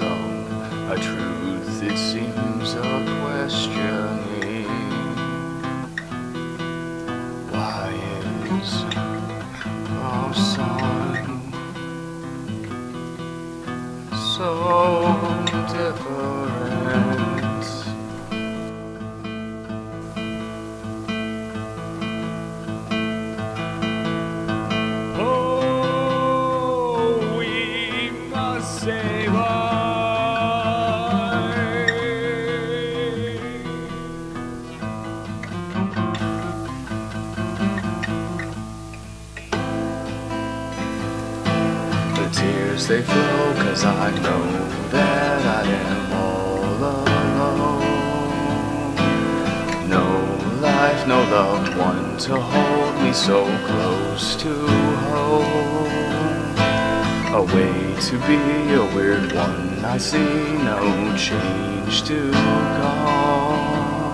sung, a truth it seems a questioning. Why is our song so different? Oh, we must save our The tears they flow, 'cause I know that I am all alone. No life, no loved one to hold me so close to home. A way to be a weird one, I see no change to come.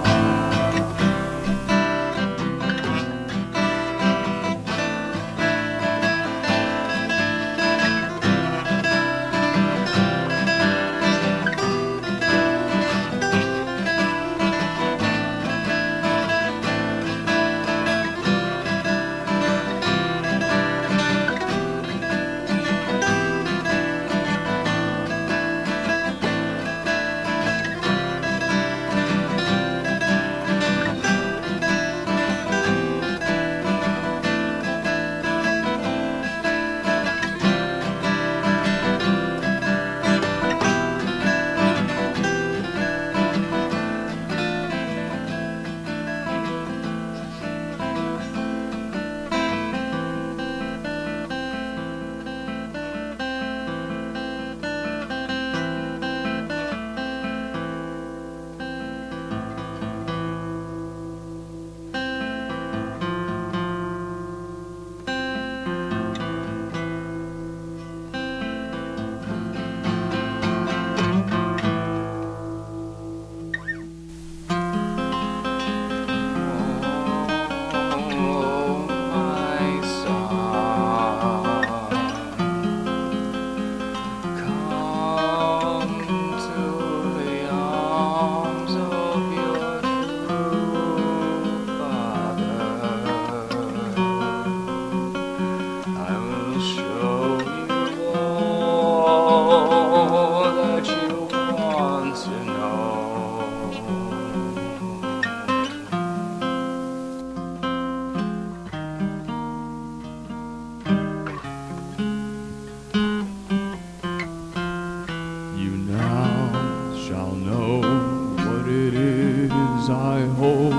I hold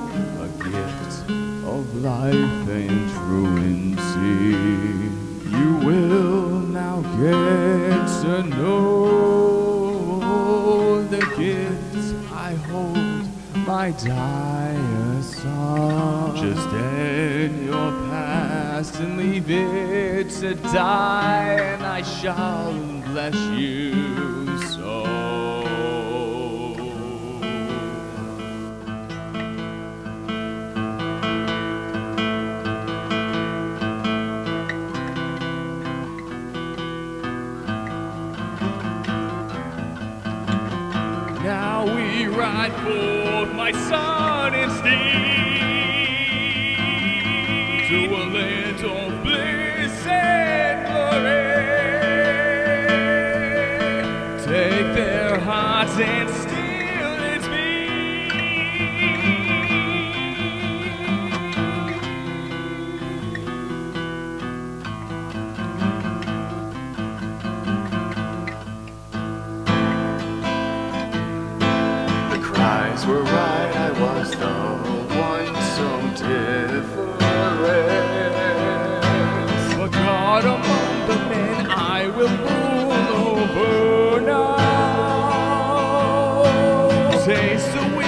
a gift of life and truancy. You will now get to know the gift I hold, my dire son. Just end your past and leave it to die, and I shall bless you so. Now we ride forth, my son and steed, to a land of bliss and glory. Take their hearts and steal its Eyes were right, I was the one so different. For God among the men I will rule over now. Taste the